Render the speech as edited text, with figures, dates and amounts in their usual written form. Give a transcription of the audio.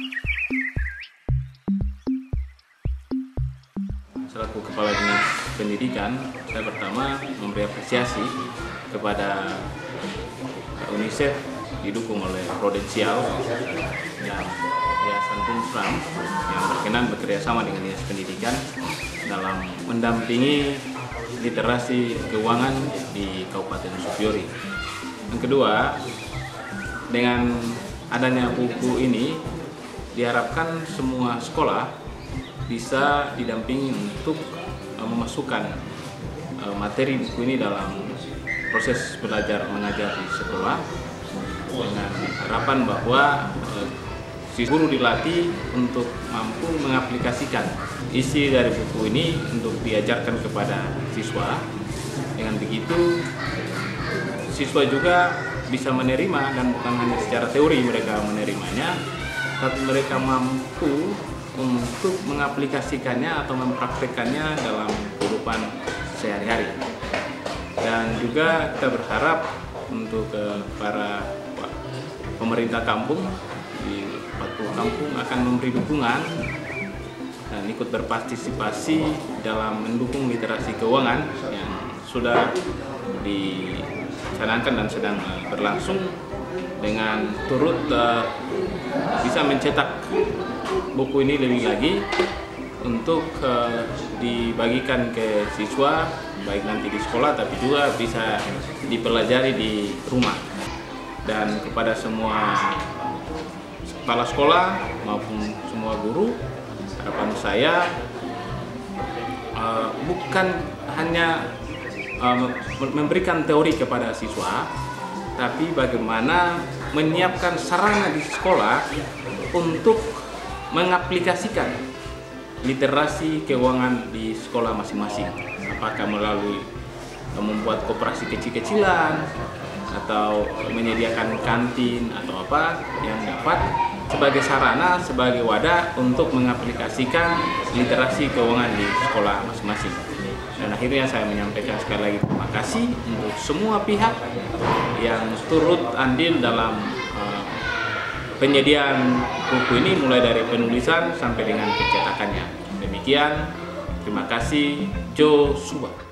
Selaku Kepala Dinas Pendidikan, saya pertama memberi apresiasi kepada UNICEF didukung oleh Prudensial dan Yayasan Punsram yang berkenan bekerjasama dengan Dinas Pendidikan dalam mendampingi literasi keuangan di Kabupaten Supiori. Yang kedua, dengan adanya buku ini diharapkan semua sekolah bisa didampingi untuk memasukkan materi buku ini dalam proses belajar mengajar di sekolah dengan harapan bahwa guru dilatih untuk mampu mengaplikasikan isi dari buku ini untuk diajarkan kepada siswa. Dengan begitu siswa juga bisa menerima, dan bukan hanya secara teori mereka menerimanya, tapi mereka mampu untuk mengaplikasikannya atau mempraktikkannya dalam kehidupan sehari-hari. Dan juga kita berharap untuk para pemerintah kampung di 40 kampung akan memberi dukungan dan ikut berpartisipasi dalam mendukung literasi keuangan yang sudah dicanangkan dan sedang berlangsung, dengan turut bisa mencetak buku ini lebih lagi untuk dibagikan ke siswa, baik nanti di sekolah tapi juga bisa dipelajari di rumah. Dan kepada semua kepala sekolah maupun semua guru, harapan saya bukan hanya memberikan teori kepada siswa, tapi bagaimana menyiapkan sarana di sekolah untuk mengaplikasikan literasi keuangan di sekolah masing-masing. Apakah melalui membuat koperasi kecil-kecilan atau menyediakan kantin atau apa yang dapat sebagai sarana, sebagai wadah untuk mengaplikasikan literasi keuangan di sekolah masing-masing. Dan akhirnya saya menyampaikan sekali lagi terima kasih untuk semua pihak yang turut andil dalam penyediaan buku ini, mulai dari penulisan sampai dengan pencetakannya. Demikian, terima kasih, Joshua.